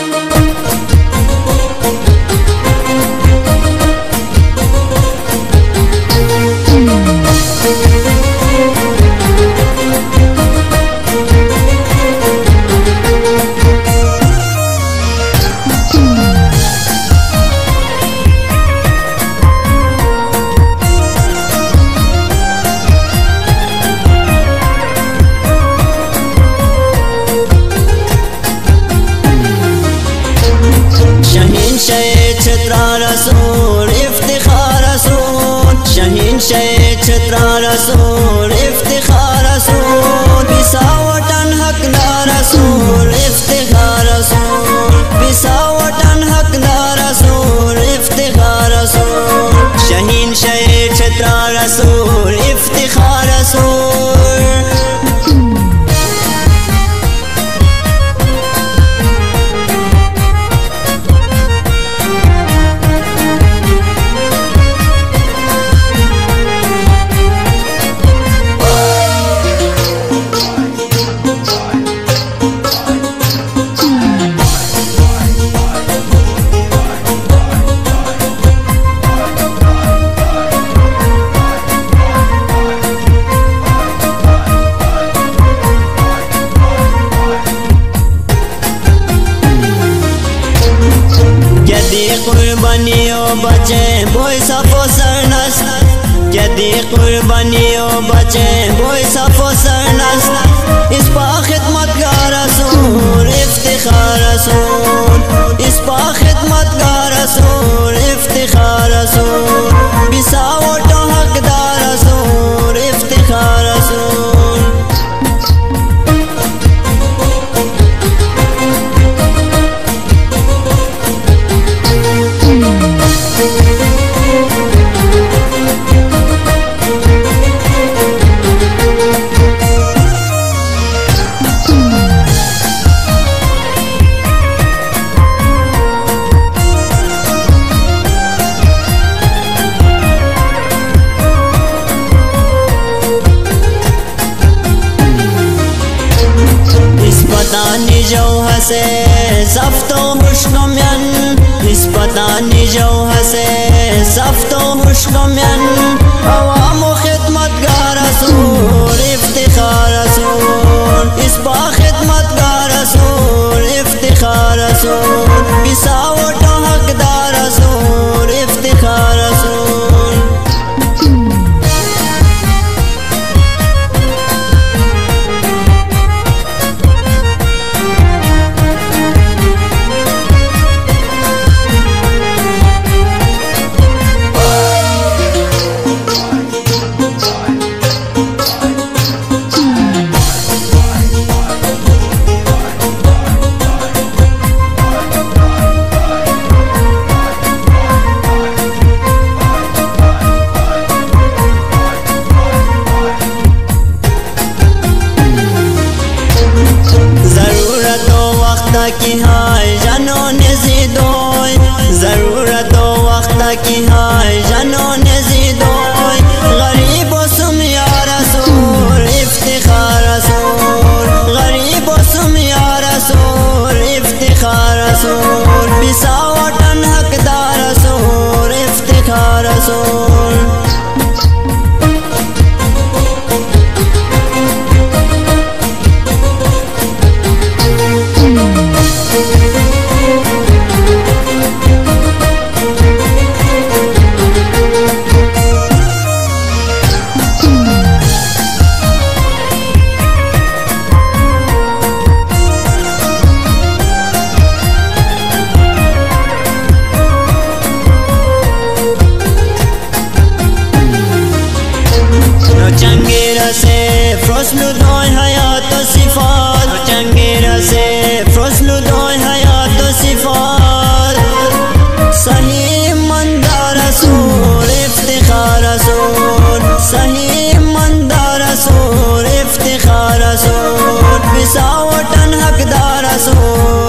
रसूल इफ्तिखार रसूल शहीन शहीद छत्रा रसूल इफ्तिखार रसूल बिसावटन हकदार रसूल इफ्तिखार रसूल बिसावटन हकदार रसूल इफ्तिखार रसूल शहीन शहीद छत्रा रसूल इफ्तिखार रसूल कुर्बानियों बचे बोई सफो सरनस यदि कुर्बानियों बचे बोई सफो सरनस इस पा खिदमत का रसूल इफ्तिखार रसूल इस पा खिदमत का रसूल इफ्तिखार रसूल बिसावटो हकदार रसूल इफ्तिखार रसूल जो हसे सफ्तो मुश्कमयन इस पतानी जो हसे सफ्तो मुश्कमयन अवाम खिदमत का रसूल इफ्तिखार रसूल इस पा खिदमत का रसूल इफ्तिखार रसूल बिसावटो हकदार रसूल इफ्तिखार रसूल की हाय जानो नज़ीदोय ज़रूरत वक्त की हाय जानो नज़ीदोय गरीब सुम या रसूल इफ्तिखार रसूल गरीब सुम या रसूल इफ्तिखार रसूल बिसावटन हकदार रसूल इफ्तिखार रसूल चंगेरा से फसलु दोय हयात सिफात चंगेरा से फसलु दोय हयात सिफात सही मंदार रसूल इफ्तिखार रसूल सही मंदार रसूल इफ्तिखार रसूल बिसावटन हकदार रसूल